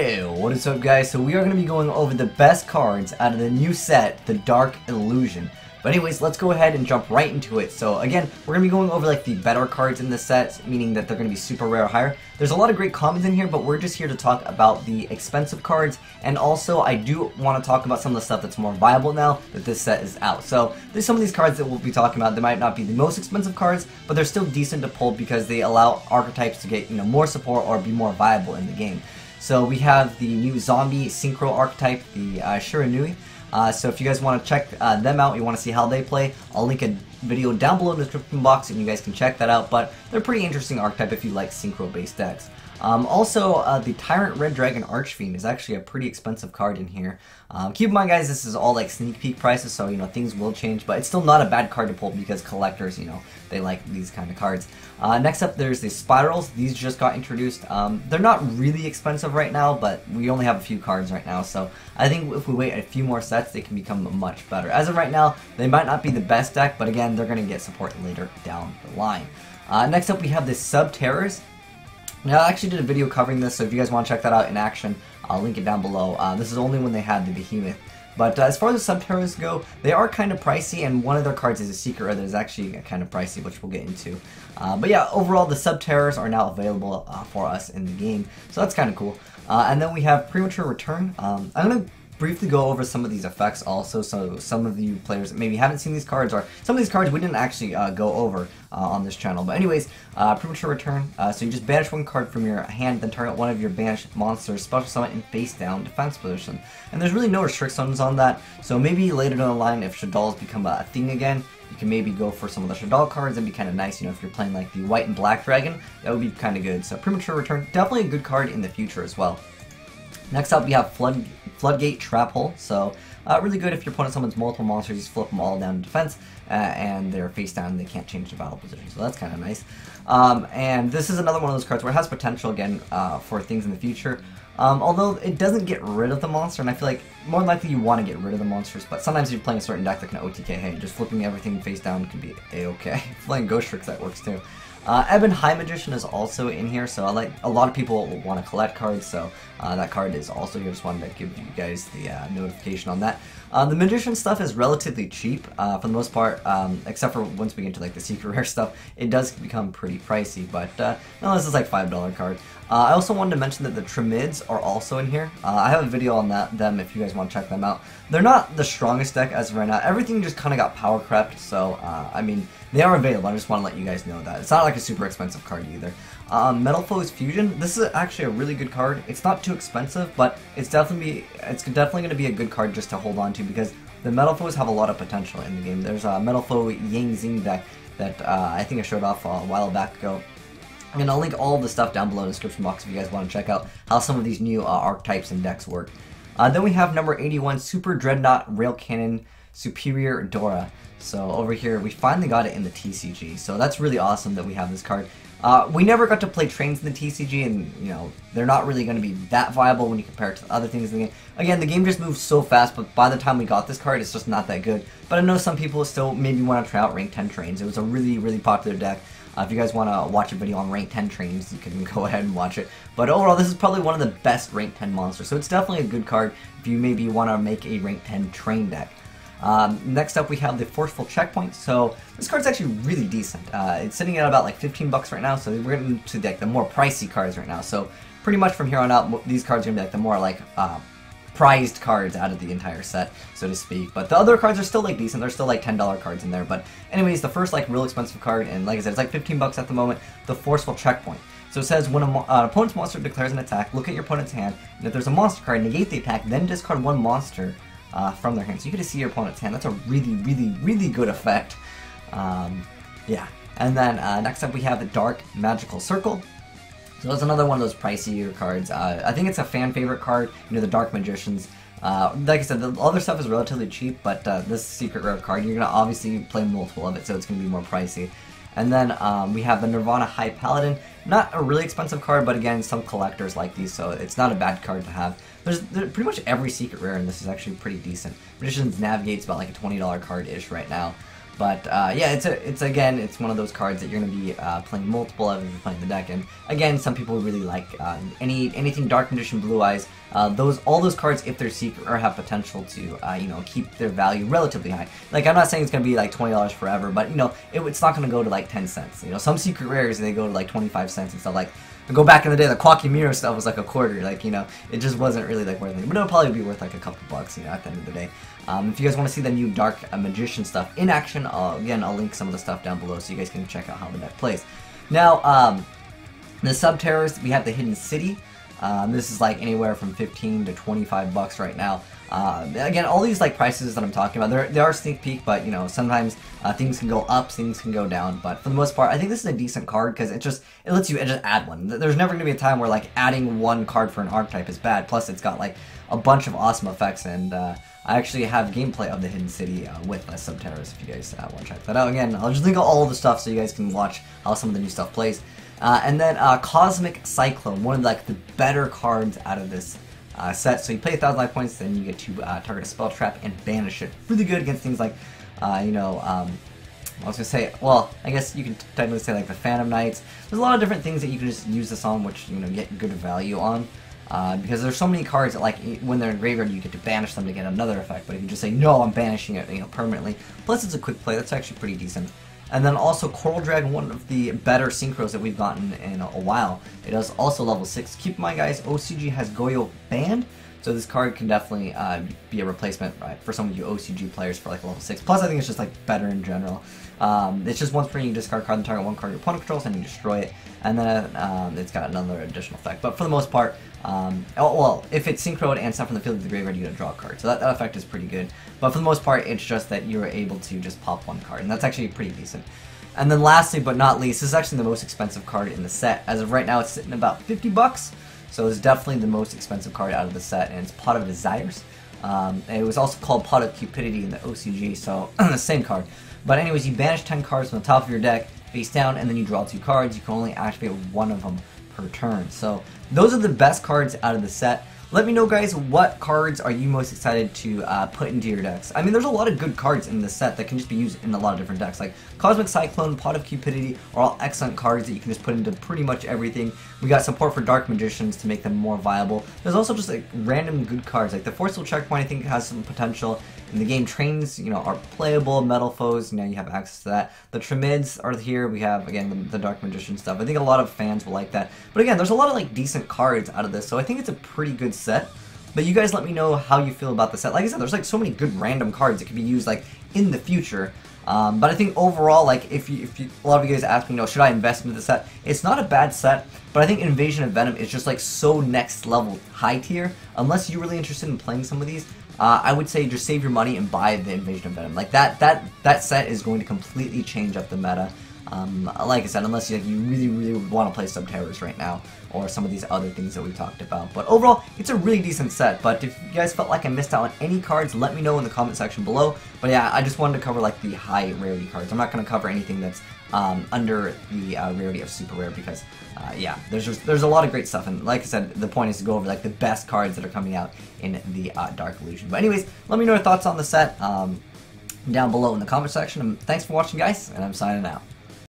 Hey, what is up guys? So we are going to be going over the best cards out of the new set, the Dark Illusion. But anyways, let's go ahead and jump right into it. So again, we're going to be going over like the better cards in the set, meaning that they're going to be super rare or higher. There's a lot of great commons in here, but we're just here to talk about the expensive cards. And also, I do want to talk about some of the stuff that's more viable now that this set is out. So there's some of these cards that we'll be talking about. They might not be the most expensive cards, but they're still decent to pull because they allow archetypes to get, more support or be more viable in the game. So we have the new zombie synchro archetype, the Shiranui. So if you guys want to check them out, you want to see how they play, I'll link a video down below in the description box and you guys can check that out. But they're a pretty interesting archetype if you like synchro based decks. Also, the Tyrant Red Dragon Archfiend is actually a pretty expensive card in here. Keep in mind guys, this is all like sneak peek prices, so things will change, but it's still not a bad card to pull because collectors, they like these kind of cards. Next up there's the Spirals. These just got introduced. They're not really expensive right now, but we only have a few cards right now, so I think if we wait a few more sets, they can become much better. As of right now, they might not be the best deck, but again, they're going to get support later down the line. Next up we have the Sub-Terrors. Now, I actually did a video covering this, so if you guys want to check that out in action, I'll link it down below. This is only when they had the Behemoth. But as far as the Sub-Terrors go, they are kind of pricey, and one of their cards is a Secret Rare that is actually kind of pricey, which we'll get into. But yeah, overall, the Sub-Terrors are now available for us in the game, so that's kind of cool. And then we have Premature Return. I'm going to briefly go over some of these effects also, so some of you players that maybe haven't seen these cards, or some of these cards we didn't actually go over on this channel. But anyways, Premature Return, so you just banish one card from your hand, then target one of your banished monsters, special summon in face down defense position. And there's really no restrictions on that, so maybe later down the line if Shaddoll's become a thing again, you can maybe go for some of the Shaddall cards and be kind of nice, if you're playing like the White and Black Dragon, that would be kind of good. So Premature Return, definitely a good card in the future as well. Next up we have Floodgate Trap Hole, so really good if your opponent summons multiple monsters, you just flip them all down to defense, and they're face down and they can't change the battle position, so that's kind of nice. And this is another one of those cards where it has potential again for things in the future, although it doesn't get rid of the monster, and I feel like more than likely you want to get rid of the monsters, but sometimes if you're playing a certain deck that can OTK, hey, just flipping everything face down can be a-okay. Playing Ghost Tricks, that works too. Ebon High Magician is also in here, so a lot of people want to collect cards, so that card is also here. Just wanted to give you guys the notification on that. The Magician stuff is relatively cheap for the most part, except for once we get to like the Secret Rare stuff, it does become pretty pricey, but no, this is like $5 card. I also wanted to mention that the Trimids are also in here. I have a video on them if you guys want to check them out. They're not the strongest deck as of right now. Everything just kind of got power crept, so I mean, they are available. I just want to let you guys know that. It's not like a super expensive card either. Metal Foes Fusion. This is actually a really good card. It's not too expensive, but it's definitely going to be a good card just to hold on to because the Metal Foes have a lot of potential in the game. There's a Metal Foe Yang Zing deck that I think I showed off a while back ago. And I'll link all of the stuff down below in the description box if you guys want to check out how some of these new archetypes and decks work. Then we have number 81, Super Dreadnought Rail Cannon Superior Dora. So over here, we finally got it in the TCG. So that's really awesome that we have this card. We never got to play trains in the TCG, and they're not really going to be that viable when you compare it to other things in the game. Again, the game just moves so fast, but by the time we got this card, it's just not that good. But I know some people still maybe want to try out Rank 10 trains. It was a really, really popular deck. If you guys want to watch a video on Rank 10 trains, you can go ahead and watch it. But overall, this is probably one of the best Rank 10 monsters, so it's definitely a good card if you maybe want to make a Rank 10 train deck. Next up we have the Forceful Checkpoint. So this card's actually really decent. It's sitting at about like 15 bucks right now, so we're getting to like the more pricey cards right now. So pretty much from here on out, these cards are going to be like the more like prized cards out of the entire set, so to speak. But the other cards are still like decent. They're still like $10 cards in there. But anyways, the first like real expensive card, and like I said, it's like 15 bucks at the moment, the Forceful Checkpoint. So it says when an opponent's monster declares an attack, look at your opponent's hand, and if there's a monster card, negate the attack, then discard one monster from their hand. So you get to see your opponent's hand. That's a really, really, really good effect. Yeah. And then next up we have the Dark Magical Circle. So that's another one of those pricier cards. I think it's a fan favorite card, the Dark Magicians. Like I said, the other stuff is relatively cheap, but this Secret Rare card, you're going to obviously play multiple of it, so it's going to be more pricey. And then we have the Nirvana High Paladin. Not a really expensive card, but again, some collectors like these, so it's not a bad card to have. There's pretty much every Secret Rare in this is actually pretty decent. Magician's Navigate's about like a $20 card-ish right now. But yeah, it's one of those cards that you're going to be playing multiple of if you're playing the deck. And again, some people really like anything Dark Magician, Blue Eyes. All those cards, if they're secret or have potential to you know, keep their value relatively high. Like, I'm not saying it's going to be like $20 forever, but you know, it's not going to go to like 10 cents. You know, some secret rares, they go to like 25 cents and stuff. Like, go back in the day, the Quacky Mirror stuff was like a quarter. Like, you know, it just wasn't really like worth it. But it'll probably be worth like a couple bucks, you know, at the end of the day. If you guys want to see the new Dark Magician stuff in action, again, I'll link some of the stuff down below so you guys can check out how the deck plays. Now, the sub-terrors, we have the Hidden City. This is like anywhere from 15 to 25 bucks right now. Again, all these like prices that I'm talking about, they are sneak peek, but you know, sometimes things can go up, things can go down. But for the most part, I think this is a decent card because it lets you just add one. There's never going to be a time where like adding one card for an archetype is bad. Plus, it's got like a bunch of awesome effects, and I actually have gameplay of the Hidden City with Sub-Terrors if you guys want to check that out. Again, I'll just link out all the stuff so you guys can watch how some of the new stuff plays. And then Cosmic Cyclone, one of like the better cards out of this set. So you play 1,000 life points, then you get to target a spell trap and banish it. Really good against things like, you know, I was gonna say, well, I guess you can technically say like the Phantom Knights. There's a lot of different things that you can just use this on, which, you know, get good value on. Because there's so many cards that, like, when they're in graveyard, you get to banish them to get another effect. But if you just say, no, I'm banishing it, you know, permanently. Plus, it's a quick play. That's actually pretty decent. And then also Coral Dragon, one of the better synchros that we've gotten in a while. It is also level 6. Keep in mind, guys, OCG has Goyo banned, so this card can definitely be a replacement, right, for some of you OCG players for like level 6. Plus, I think it's just like better in general. It's just once per you discard card and target one card your opponent controls and you destroy it, and then it's got another additional effect. But for the most part, well, if it's synchroed and stuff from the field of the graveyard, you get to draw a card. So that effect is pretty good. But for the most part, it's just that you're able to just pop one card, and that's actually pretty decent. And then lastly, but not least, this is actually the most expensive card in the set. As of right now, it's sitting about 50 bucks. So it's definitely the most expensive card out of the set, and it's Pot of Desires. It was also called Pot of Cupidity in the OCG, so the same card. But anyways, you banish 10 cards from the top of your deck, face down, and then you draw 2 cards. You can only activate one of them per turn. So those are the best cards out of the set. Let me know, guys, what cards are you most excited to put into your decks? I mean, there's a lot of good cards in this set that can just be used in a lot of different decks. Like Cosmic Cyclone, Pot of Cupidity are all excellent cards that you can just put into pretty much everything. We got support for Dark Magicians to make them more viable. There's also just like random good cards. Like the Forceful Checkpoint, I think, has some potential. In the game, Trains, you know, are playable. Metal Foes, you know, you have access to that. The Trimids are here. We have, again, the Dark Magician stuff. I think a lot of fans will like that. But again, there's a lot of like decent cards out of this, so I think it's a pretty good set. But you guys let me know how you feel about the set. Like I said, there's like so many good random cards that could be used like in the future. But I think overall, like if you a lot of you guys ask me, you know, should I invest into the set? It's not a bad set, but I think Invasion of Venom is just like so next level high tier. Unless you're really interested in playing some of these, I would say just save your money and buy the Invasion of Venom. Like that set is going to completely change up the meta. Like I said, unless you really want to play Sub-Terrors right now, or some of these other things that we talked about. But overall, it's a really decent set. But if you guys felt like I missed out on any cards, let me know in the comment section below. But yeah, I just wanted to cover like the high rarity cards. I'm not going to cover anything that's under the rarity of super rare, because yeah, there's a lot of great stuff. And like I said, the point is to go over like the best cards that are coming out in the Dark Illusion. But anyways, let me know your thoughts on the set down below in the comment section. And thanks for watching, guys, and I'm signing out.